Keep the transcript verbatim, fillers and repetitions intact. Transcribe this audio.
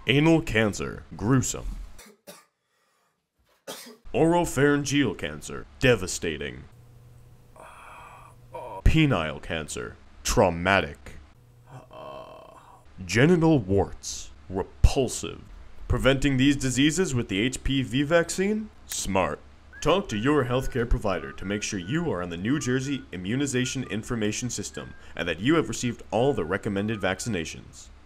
Anal cancer, gruesome. Oropharyngeal cancer, devastating. Penile cancer, traumatic. Genital warts, repulsive. Preventing these diseases with the H P V vaccine? Smart. Talk to your healthcare provider to make sure you are on the New Jersey Immunization Information System and that you have received all the recommended vaccinations.